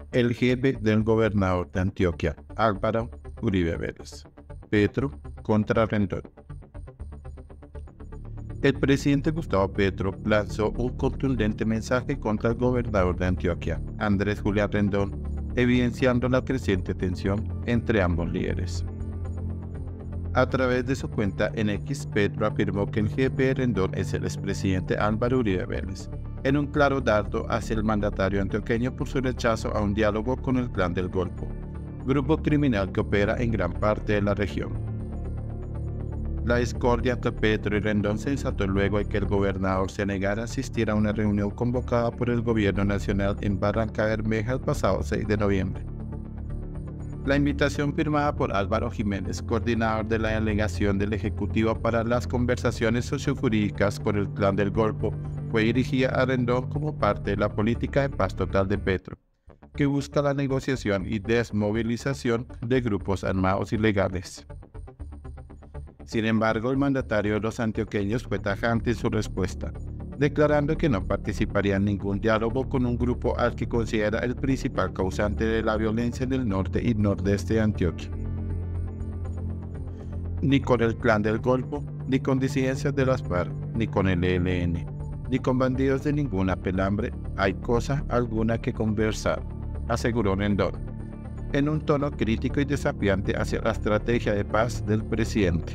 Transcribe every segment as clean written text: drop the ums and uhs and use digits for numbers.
El jefe del gobernador de Antioquia, Álvaro Uribe Vélez. Petro contra Rendón. El presidente Gustavo Petro lanzó un contundente mensaje contra el gobernador de Antioquia, Andrés Julián Rendón, evidenciando la creciente tensión entre ambos líderes. A través de su cuenta en X, Petro afirmó que el jefe de Rendón es el expresidente Álvaro Uribe Vélez, en un claro dardo hacia el mandatario antioqueño por su rechazo a un diálogo con el Clan del Golfo, grupo criminal que opera en gran parte de la región. La discordia entre Petro y Rendón se desató luego de que el gobernador se negara a asistir a una reunión convocada por el gobierno nacional en Barranca Bermeja el pasado 6 de noviembre. La invitación firmada por Álvaro Jiménez, coordinador de la delegación del Ejecutivo para las conversaciones sociojurídicas con el Clan del Golfo, fue dirigida a Rendón como parte de la política de paz total de Petro, que busca la negociación y desmovilización de grupos armados ilegales. Sin embargo, el mandatario de los antioqueños fue tajante en su respuesta, declarando que no participaría en ningún diálogo con un grupo al que considera el principal causante de la violencia en el norte y nordeste de Antioquia. Ni con el Clan del Golfo, ni con disidencias de las FARC, ni con el ELN, ni con bandidos de ninguna pelambre hay cosa alguna que conversar, aseguró Rendón, en un tono crítico y desafiante hacia la estrategia de paz del presidente.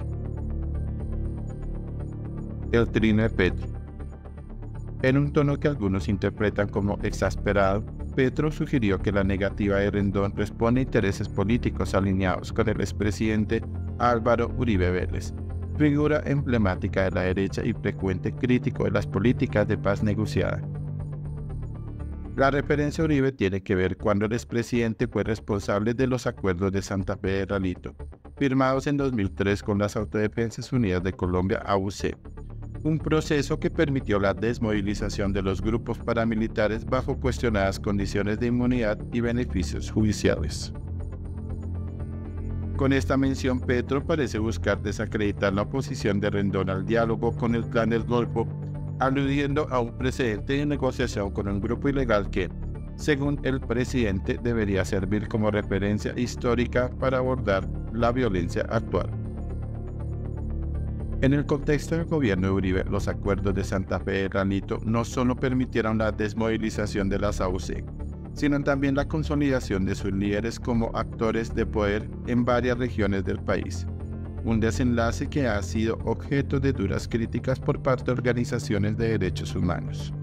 El trino de Petro. En un tono que algunos interpretan como exasperado, Petro sugirió que la negativa de Rendón responde a intereses políticos alineados con el expresidente Álvaro Uribe Vélez, figura emblemática de la derecha y frecuente crítico de las políticas de paz negociada. La referencia a Uribe tiene que ver cuando el expresidente fue responsable de los acuerdos de Santa Fe de Ralito, firmados en 2003 con las Autodefensas Unidas de Colombia AUC, un proceso que permitió la desmovilización de los grupos paramilitares bajo cuestionadas condiciones de inmunidad y beneficios judiciales. Con esta mención, Petro parece buscar desacreditar la oposición de Rendón al diálogo con el Clan del Golfo, aludiendo a un precedente de negociación con un grupo ilegal que, según el presidente, debería servir como referencia histórica para abordar la violencia actual. En el contexto del gobierno de Uribe, los acuerdos de Santa Fe de Ralito no solo permitieron la desmovilización de las AUC, sino también la consolidación de sus líderes como actores de poder en varias regiones del país, un desenlace que ha sido objeto de duras críticas por parte de organizaciones de derechos humanos.